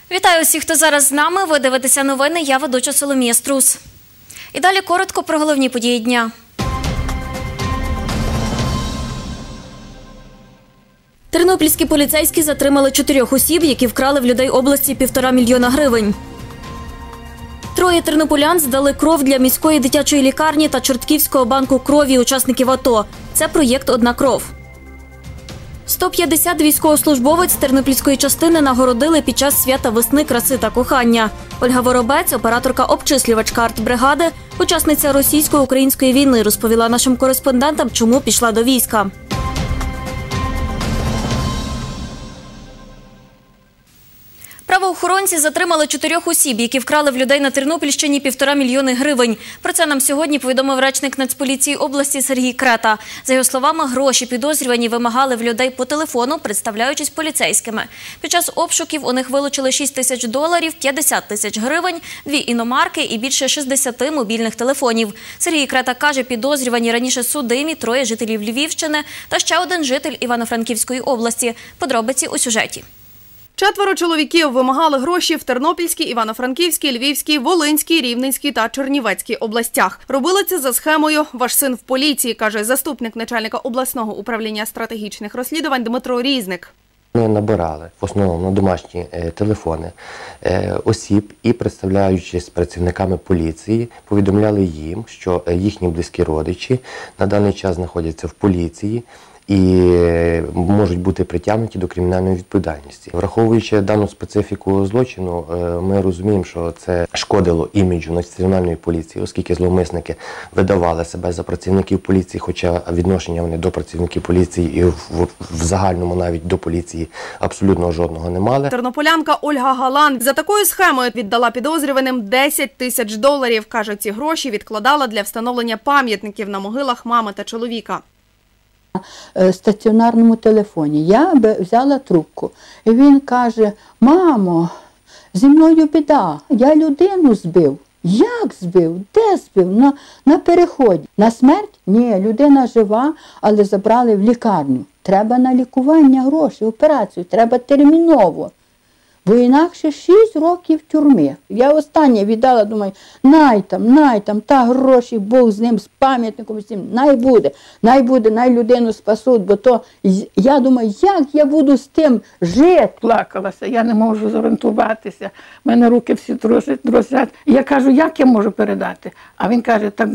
Вітаю усіх, хто зараз з нами. Ви дивитеся новини, я ведуча Соломія Струс. І далі коротко про головні події дня. Тернопільські поліцейські затримали 4 осіб, які вкрали в людей області 1,5 мільйона гривень. 3 тернополян здали кров для міської дитячої лікарні та Чортківського банку крові учасників АТО. Це проєкт «Одна кров». 150 військовослужбовець тернопільської частини нагородили під час свята весни, краси та кохання. Ольга Воробець, операторка обчислювачка артбригади, учасниця російсько-української війни, розповіла нашим кореспондентам, чому пішла до війська. Правоохоронці затримали 4 осіб, які вкрали в людей на Тернопільщині 1,5 мільйони гривень. Про це нам сьогодні повідомив речник Нацполіції області Сергій Крета. За його словами, гроші підозрювані вимагали в людей по телефону, представляючись поліцейськими. Під час обшуків у них вилучили 6 тисяч доларів, 50 тисяч гривень, 2 іномарки і більше 60 мобільних телефонів. Сергій Крета каже, підозрювані раніше судимі 3 жителів Львівщини та ще 1 житель Івано-Франківської області. Подробиці у сюжеті. 4 чоловіків вимагали гроші в Тернопільській, Івано-Франківській, Львівській, Волинській, Рівненській та Чернівецькій областях. Робили це за схемою «Ваш син в поліції», каже заступник начальника обласного управління стратегічних розслідувань Дмитро Різник. Ми набирали в основному на домашні телефони осіб і, представляючись працівниками поліції, повідомляли їм, що їхні близькі родичі на даний час знаходяться в поліції і можуть бути притягнуті до кримінальної відповідальності. Враховуючи дану специфіку злочину, ми розуміємо, що це шкодило іміджу національної поліції, оскільки зловмисники видавали себе за працівників поліції, хоча відношення вони до працівників поліції і в загальному навіть до поліції абсолютно жодного не мали. Тернополянка Ольга Галан за такою схемою віддала підозрюваним 10 тисяч доларів. Каже, ці гроші відкладала для встановлення пам'ятників на могилах мами та чоловіка. Стаціонарному телефоні. Я взяла трубку. І він каже: «Мамо, зі мною біда, я людину збив». Як збив? Де збив? На переході. На смерть? Ні, людина жива, але забрали в лікарню. Треба на лікування гроші, операцію, треба терміново. Бо інакше 6 років тюрми. Я останнє віддала, думаю, най там, та гроші, Бог з ним, з пам'ятником, з цим, най буде, най людину спасуть, бо то, я думаю, як я буду з тим жити? Плакалася, я не можу зорієнтуватися, в мене руки всі дрожать. Я кажу, як я можу передати? А він каже, так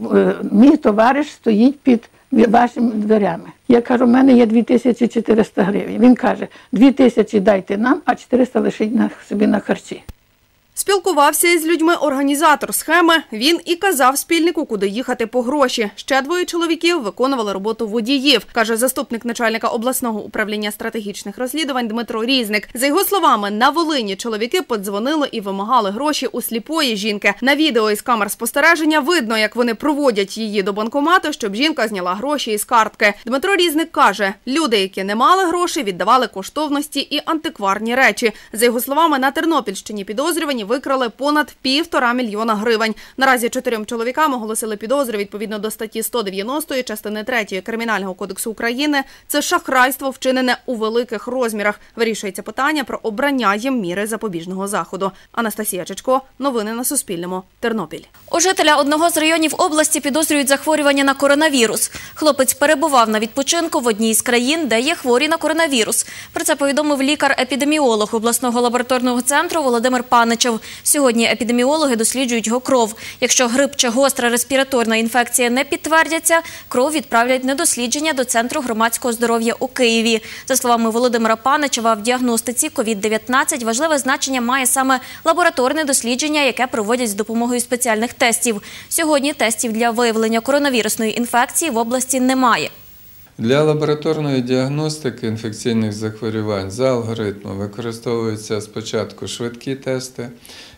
мій товариш стоїть під вашими дверями. Я кажу, в мене є 2400 гривень. Він каже, 2000 дайте нам, а 400 лишіть собі на харчі. Спілкувався із людьми організатор схеми. Він і казав спільнику, куди їхати по гроші. Ще 2 чоловіків виконували роботу водіїв, каже заступник начальника обласного управління стратегічних розслідувань Дмитро Різник. За його словами, на Волині чоловіки подзвонили і вимагали гроші у сліпої жінки. На відео із камер спостереження видно, як вони проводять її до банкомату, щоб жінка зняла гроші із картки. Дмитро Різник каже, люди, які не мали грошей, віддавали коштовності і антикварні речі. За його словами, на Тернопільщині підозрювані викрали понад 1,5 мільйона гривень. Наразі 4 чоловікам оголосили підозру відповідно до статті 190 частини 3 Кримінального кодексу України. Це шахрайство, вчинене у великих розмірах. Вирішується питання про обрання їм міри запобіжного заходу. Анастасія Чечко, новини на Суспільному, Тернопіль. У жителя одного з районів області підозрюють захворювання на коронавірус. Хлопець перебував на відпочинку в одній з країн, де є хворі на коронавірус. Про це повідомив лікар-епідеміолог обласного лабораторного центру Володимир Паничев. Сьогодні епідеміологи досліджують його кров. Якщо грип чи гостра респіраторна інфекція не підтвердяться, кров відправлять на дослідження до Центру громадського здоров'я у Києві. За словами Володимира Паничева, в діагностиці COVID-19 важливе значення має саме лабораторне дослідження, яке проводять з допомогою спеціальних тестів. Сьогодні тестів для виявлення коронавірусної інфекції в області немає. Для лабораторної діагностики інфекційних захворювань за алгоритмом використовуються спочатку швидкі тести.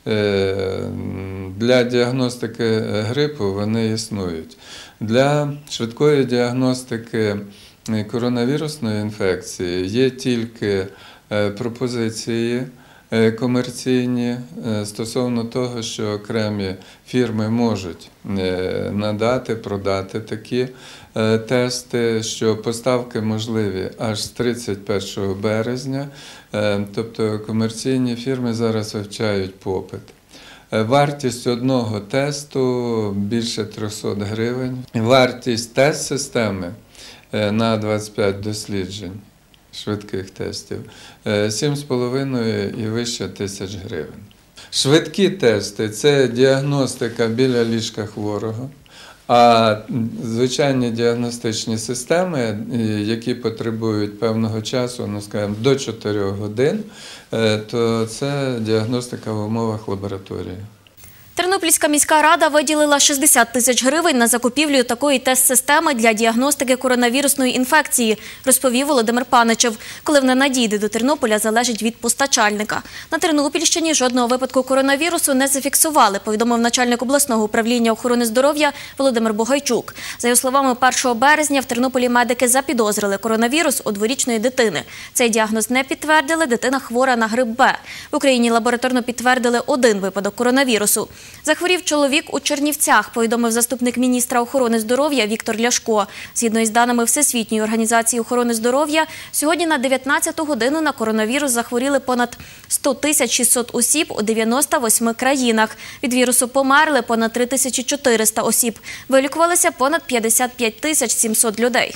Для діагностики грипу вони існують. Для швидкої діагностики коронавірусної інфекції є тільки пропозиції комерційні стосовно того, що окремі фірми можуть надати, продати такі тести, що поставки можливі аж з 31 березня. Тобто комерційні фірми зараз вивчають попит. Вартість одного тесту більше 300 гривень. Вартість тест-системи на 25 досліджень швидких тестів 7,5 і вище 1000 гривень. Швидкі тести – це діагностика біля ліжка хворого, а звичайні діагностичні системи, які потребують певного часу, ну, скажімо, до 4 годин, то це діагностика в умовах лабораторії. Тернопільська міська рада виділила 60 тисяч гривень на закупівлю такої тест-системи для діагностики коронавірусної інфекції, розповів Володимир Паничев. Коли вона надійде до Тернополя, залежить від постачальника. На Тернопільщині жодного випадку коронавірусу не зафіксували, повідомив начальник обласного управління охорони здоров'я Володимир Бугайчук. За його словами, 1 березня в Тернополі медики запідозрили коронавірус у 2-річної дитини. Цей діагноз не підтвердили, дитина хвора на грип Б. В Україні лабораторно підтвердили 1 випадок коронавірусу. Захворів чоловік у Чернівцях, повідомив заступник міністра охорони здоров'я Віктор Ляшко. Згідно із даними Всесвітньої організації охорони здоров'я, сьогодні на 19-ту годину на коронавірус захворіли понад 100 600 осіб у 98 країнах. Від вірусу померли понад 3400 осіб. Вилікувалися понад 55 700 людей.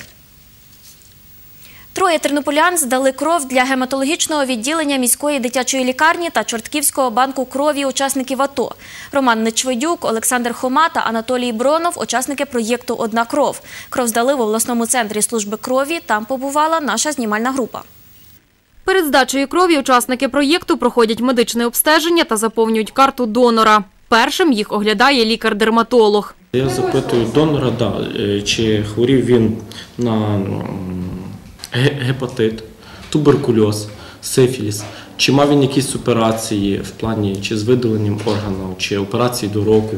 3 тернополян здали кров для гематологічного відділення міської дитячої лікарні та Чортківського банку крові учасників АТО. Роман Нечведюк, Олександр Хома та Анатолій Бронов – учасники проєкту «Одна кров». Кров здали в обласному центрі служби крові, там побувала наша знімальна група. Перед здачею крові учасники проєкту проходять медичне обстеження та заповнюють карту донора. Першим їх оглядає лікар-дерматолог. Я запитую донора, чи хворів він на гепатит, туберкульоз, сифіліс, чи мав він якісь операції в плані чи з видаленням органів, чи операції до року.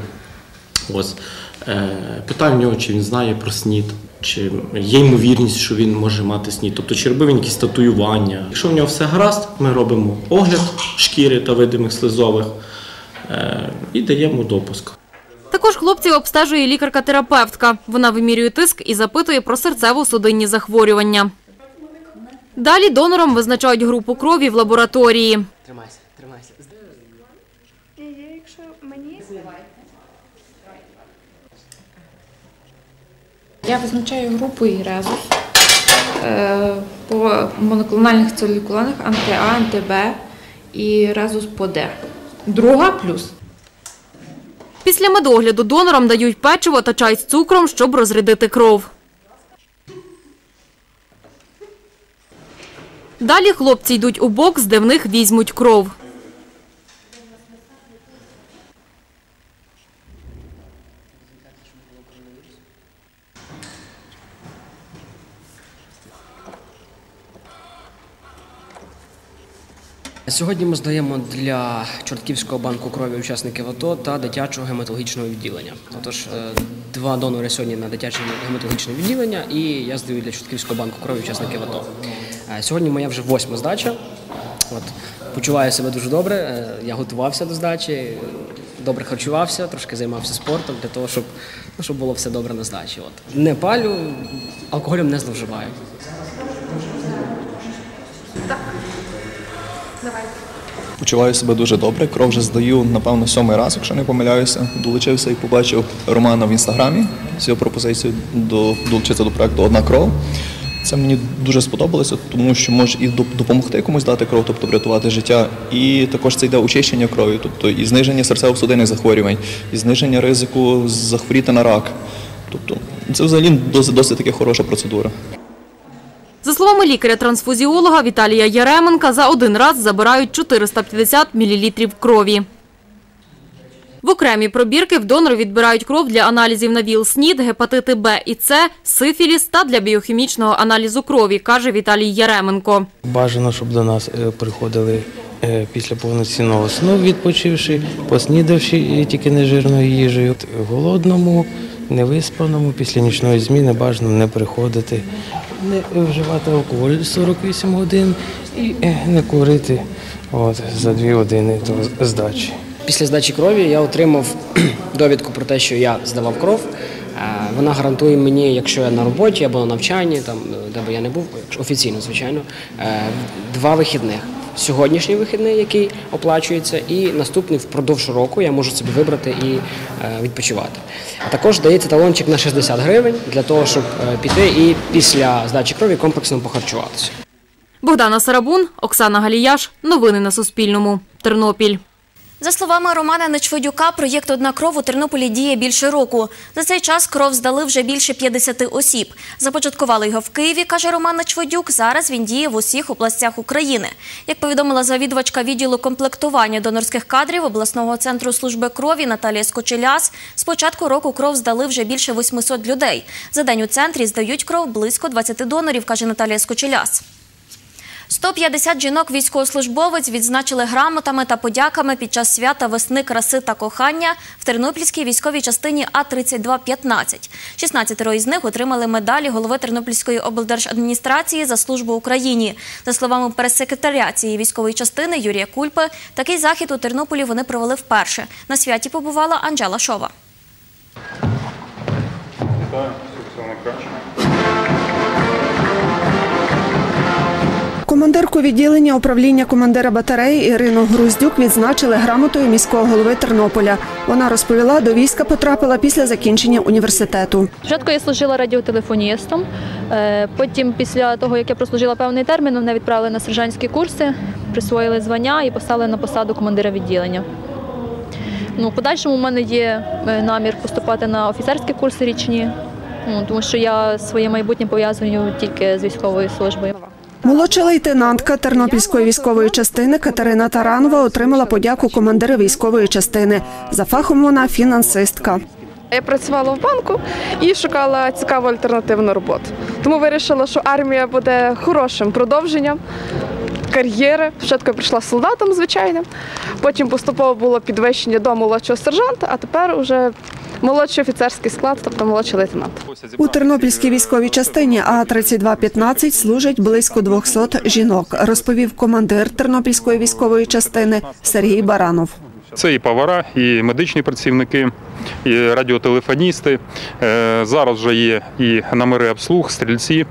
Питаю в нього, чи він знає про СНІД, чи є ймовірність, що він може мати СНІД, тобто чи робив він якісь татуювання. Якщо в нього все гаразд, ми робимо огляд шкіри та видимих слизових і даємо допуск. Також хлопців обстежує лікарка-терапевтка. Вона вимірює тиск і запитує про серцево-судинні захворювання. Далі донорам визначають групу крові в лабораторії. Тримайся. Якщо мені... Я визначаю групу і резус по моноклональних целюлікулонах анти-А, анти-Б і резус по Д. Друга плюс. Після медогляду донорам дають печиво та чай з цукром, щоб розрядити кров. Далі хлопці йдуть у бокс, де в них візьмуть кров. Сьогодні ми здаємо для Чортківського банку крові учасників АТО та дитячого гематологічного відділення. Отож, 2 донори сьогодні на дитяче гематологічне відділення і я здаю для Чортківського банку крові учасників АТО. Сьогодні моя вже 8-ма здача. Почуваю себе дуже добре, я готувався до здачі, добре харчувався, трошки займався спортом для того, щоб було все добре на здачі. Не палю, алкоголем не зловживаю. Почуваю себе дуже добре, кров вже здаю, напевно, 7-й раз, якщо не помиляюся. Долучився і побачив Романа в Інстаграмі з його пропозицією долучитися до проєкту «Одна кров». Це мені дуже сподобалося, тому що може і допомогти комусь дати кров, тобто врятувати життя. І також це йде очищення крові, тобто і зниження серцево-судинних захворювань, і зниження ризику захворіти на рак. Тобто це взагалі досить таки хороша процедура. За словами лікаря-трансфузіолога Віталія Яременка, за один раз забирають 450 мл крові. В окремі пробірки в донори відбирають кров для аналізів на ВІЛ-СНІД, гепатити Б і С, сифіліс та для біохімічного аналізу крові, каже Віталій Яременко. Бажано, щоб до нас приходили після повноцінного сну, відпочивши, поснідавши тільки нежирною їжею. Голодному, невиспаному, після нічної зміни бажано не приходити, не вживати алкоголь 48 годин і не курити за 2 години до здачі. Після здачі крові я отримав довідку про те, що я здавав кров. Вона гарантує мені, якщо я на роботі або на навчанні, там, де б я не був, офіційно, звичайно, 2 вихідних. Сьогоднішній вихідний, який оплачується, і наступний впродовж року я можу собі вибрати і відпочивати. А також дається талончик на 60 гривень для того, щоб піти і після здачі крові комплексно похарчуватися. Богдана Сарабун, Оксана Галіяш. Новини на Суспільному. Тернопіль. За словами Романа Нечведюка, проєкт «Одна кров» у Тернополі діє більше року. За цей час кров здали вже більше 50 осіб. Започаткували його в Києві, каже Роман Нечведюк. Зараз він діє в усіх областях України. Як повідомила завідувачка відділу комплектування донорських кадрів обласного центру служби крові Наталія Скочеляс, з початку року кров здали вже більше 800 людей. За день у центрі здають кров близько 20 донорів, каже Наталія Скочеляс. 150 жінок-військовослужбовець відзначили грамотами та подяками під час свята весни, краси та кохання в Тернопільській військовій частині А-3215. 16 із них отримали медалі голови Тернопільської облдержадміністрації за службу Україні. За словами прес-секретаря цієї військової частини Юрія Кульпи, такий захід у Тернополі вони провели вперше. На святі побувала Анжела Шова. Командирку відділення управління командира батареї Ірину Груздюк відзначили грамотою міського голови Тернополя. Вона розповіла, до війська потрапила після закінчення університету. Спочатку я служила радіотелефоністом, потім після того, як я прослужила певний термін, мене відправили на сержантські курси, присвоїли звання і поставили на посаду командира відділення. В подальшому у мене є намір поступати на офіцерські курси річні, тому що я своє майбутнє пов'язую тільки з військовою службою. Молодша лейтенантка Тернопільської військової частини Катерина Таранова отримала подяку командира військової частини. За фахом вона фінансистка. Я працювала в банку і шукала цікаву альтернативну роботу. Тому вирішила, що армія буде хорошим продовженням кар'єри. Спочатку я прийшла солдатом, звичайно, потім поступово було підвищення до молодшого сержанта, а тепер вже молодший офіцерський склад, тобто молодший лейтенант. У Тернопільській військовій частині А-3215 служать близько 200 жінок, розповів командир Тернопільської військової частини Сергій Баранов. Це і повара, і медичні працівники, і радіотелефоністи. Зараз вже є і номери обслуг, стрільці,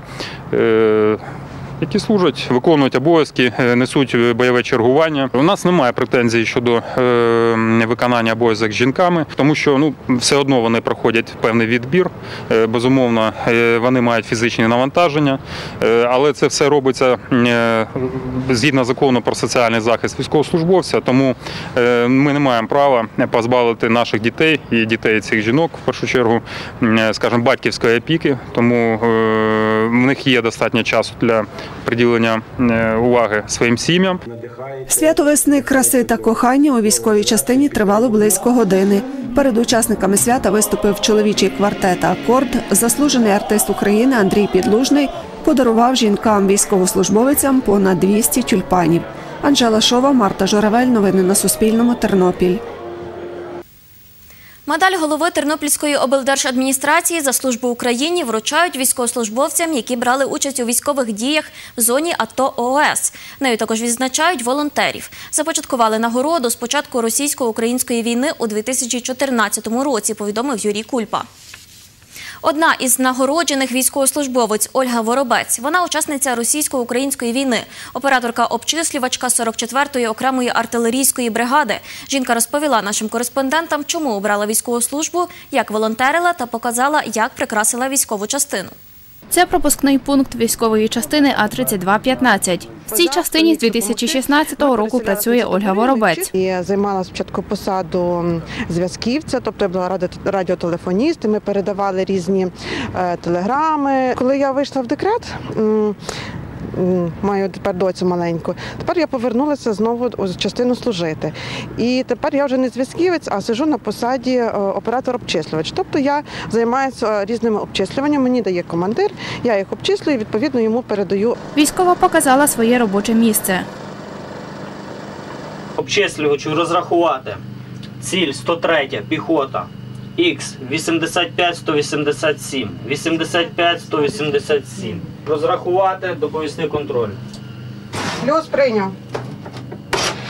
які служать, виконують обов'язки, несуть бойове чергування. У нас немає претензій щодо виконання обов'язок з жінками, тому що все одно вони проходять певний відбір. Безумовно, вони мають фізичні навантаження, але це все робиться згідно закону про соціальний захист військовослужбовця, тому ми не маємо права позбавити наших дітей і дітей цих жінок, в першу чергу, скажімо, батьківської опіки, тому в них є достатньо часу для приділення уваги своїм сім'ям. Свято весни, краси та кохання у військовій частині тривало близько години. Перед учасниками свята виступив чоловічий квартет «Акорд». Заслужений артист України Андрій Підлужний подарував жінкам-військовослужбовицям понад 200 тюльпанів. Анжела Шова, Марта Журавель. Новини на Суспільному. Тернопіль. Медаль голови Тернопільської облдержадміністрації за службу Україні вручають військовослужбовцям, які брали участь у військових діях в зоні АТО-ООС. Нею також відзначають волонтерів. Започаткували нагороду з початку російсько-української війни у 2014 році, повідомив Юрій Кульпа. Одна із нагороджених військовослужбовець Ольга Воробець. Вона учасниця російсько-української війни, операторка-обчислювачка 44-ї окремої артилерійської бригади. Жінка розповіла нашим кореспондентам, чому обрала військову службу, як волонтерила та показала, як прикрасила військову частину. Це пропускний пункт військової частини А-3215. В цій частині з 2016 року працює Ольга Воробець. Я займала спочатку посаду зв'язківця, тобто я була радіотелефоніст, ми передавали різні телеграми. Коли я вийшла в декрет, маю тепер доцю маленьку, тепер я повернулася знову у частину служити. І тепер я вже не зв'язківець, а сиджу на посаді оператор-обчислювач. Тобто я займаюся різними обчислюваннями, мені дає командир, я їх обчислюю, відповідно йому передаю. Військова показала своє робоче місце. Обчислювачу розрахувати. Ціль 103, піхота. Х 85-187, 85-187. Розрахувати, доповісти контроль. Плюс прийняв.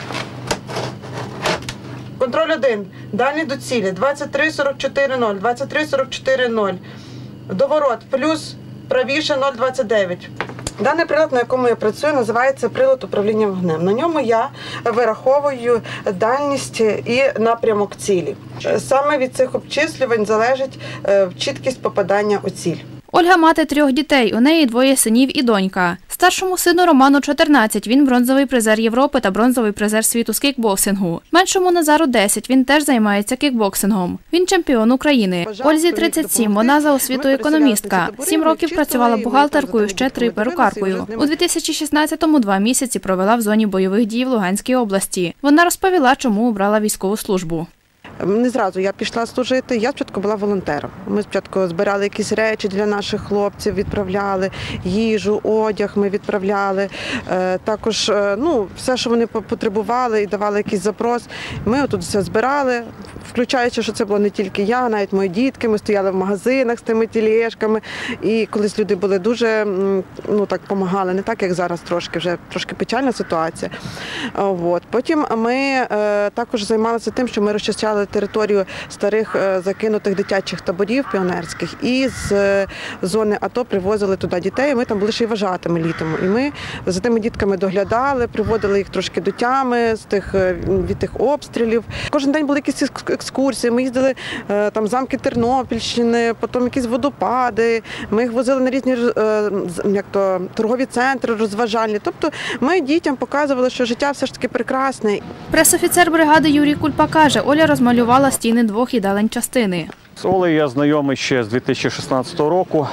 Контроль 1. Дальні до цілі. 23-44-0. 23-44-0. Доворот. Плюс правіше 0,29. Даний прилад, на якому я працюю, називається прилад управління вогнем. На ньому я вираховую дальність і напрямок цілі. Саме від цих обчислювань залежить чіткість попадання у ціль. Ольга – мати 3 дітей, у неї 2 синів і донька. Старшому сину Роману 14, він бронзовий призер Європи та бронзовий призер світу з кікбоксингу. Меншому Назару 10, він теж займається кікбоксингом. Він чемпіон України. Ользі 37, вона за освітою економістка. 7 років працювала бухгалтеркою, ще 3 перукаркою. У 2016-му 2 місяці провела в зоні бойових дій в Луганській області. Вона розповіла, чому обрала військову службу. Не зразу я пішла служити, я спочатку була волонтером. Ми спочатку збирали якісь речі для наших хлопців, відправляли, їжу, одяг ми відправляли. Також все, що вони потребували і давали якийсь запрос, ми тут все збирали, включаючи, що це було не тільки я, навіть мої дітки, ми стояли в магазинах з тими тележками. І колись люди були дуже, так допомагали, не так, як зараз трошки, вже трошки печальна ситуація. Потім ми також займалися тим, що ми розчищали територію старих закинутих дитячих таборів піонерських і з зони АТО привозили туди дітей, ми там були ще й вважатими літом. І ми за тими дітками доглядали, приводили їх трошки до тями від тих обстрілів. Кожен день були якісь екскурсії, ми їздили там замки Тернопільщини, потім якісь водопади, ми їх возили на різні торгові центри, розважальні. Тобто ми дітям показували, що життя все ж таки прекрасне. Пресофіцер бригади Юрій Кульпа каже, Оля розмалювала стіни 2 їдалень частини. З Олею я знайомий ще з 2016 року.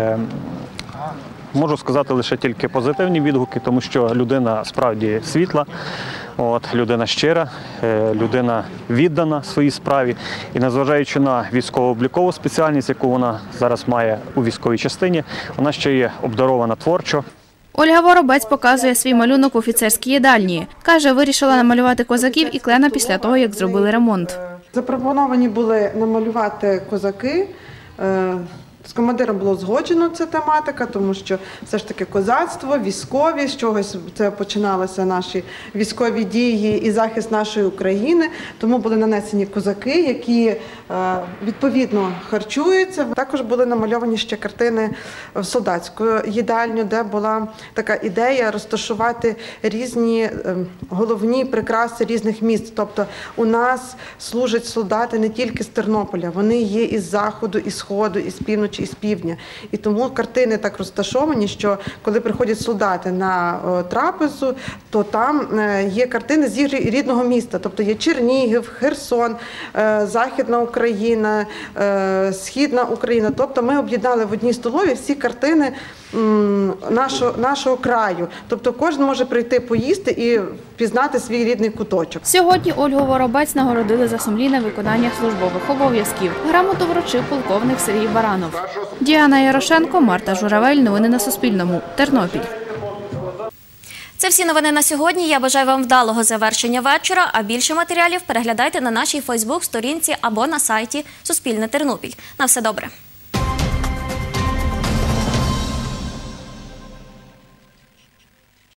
Можу сказати лише тільки позитивні відгуки, тому що людина справді світла, людина щира, людина віддана своїй справі. І незважаючи на військово-облікову спеціальність, яку вона зараз має у військовій частині, вона ще є обдарована творчо. Ольга Воробець показує свій малюнок в офіцерській їдальні. Каже, вирішила намалювати козаків і клена після того, як зробили ремонт. Запропоновані були намалювати козаки. З командиром було згоджено ця тематика, тому що все ж таки козацтво, військові, з чогось це починалися наші військові дії і захист нашої України. Тому були нанесені козаки, які відповідно харчуються. Також були намальовані ще картини в солдатську їдальню, де була така ідея розташувати різні головні прикраси різних міст. Тобто у нас служать солдати не тільки з Тернополя, вони є із Заходу, із Сходу, із Півночі, із Півдня. І тому картини так розташовані, що коли приходять солдати на трапезу, то там є картини з їх рідного міста. Тобто є Чернігів, Херсон, Західна Україна, Східна Україна. Тобто ми об'єднали в одній столові всі картини нашого краю. Тобто кожен може прийти поїсти і пізнати свій рідний куточок. Сьогодні Ольгу Воробець нагородили за сумлінне виконання службових обов'язків. Грамоту вручив полковник Сергій Баранов. Діана Ярошенко, Марта Журавель. Новини на Суспільному. Тернопіль. Це всі новини на сьогодні. Я бажаю вам вдалого завершення вечора, а більше матеріалів переглядайте на нашій Фейсбук-сторінці або на сайті Суспільне Тернопіль. На все добре.